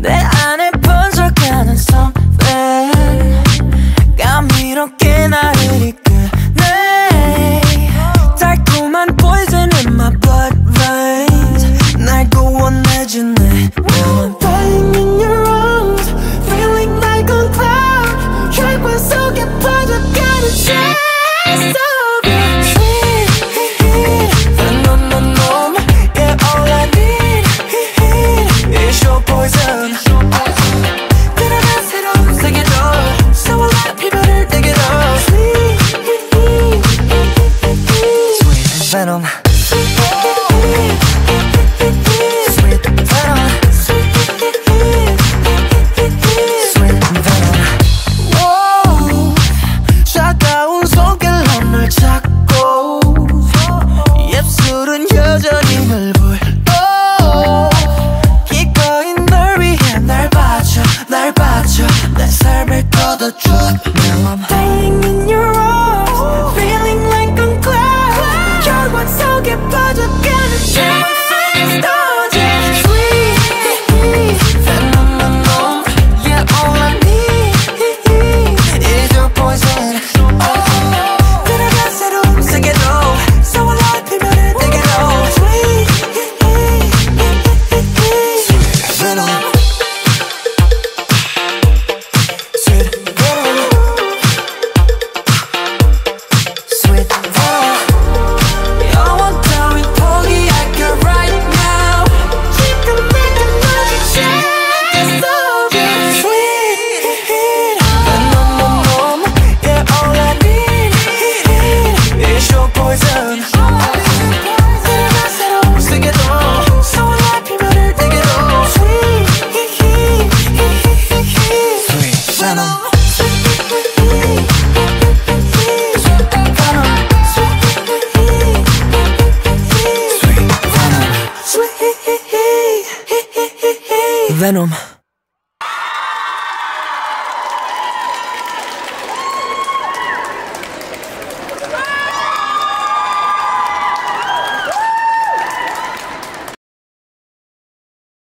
내 안에 번져가는 something 감미롭게 나를 이끄네 달콤한 poison in my blood veins 날 구원해주네 Now I'm dying in your arms Feeling like on cloud 혈관 속에 퍼져가는 chest of you Sweet Venom Yeah all I need is your poison 그러나 새로운 세계로 So alive 피부를 떼기로 Sweet Venom 여전히 널 불러 기꺼이 널 위해 날 바쳐 내 삶을 걷어줘 Now I'm dying in your arms Feeling like on cloud 혈관 속에 빠져가는 Sweet Venom Yeah all I need is your poison 들어가 새로운 세계로 So alive 피부를 떼기로 Yes,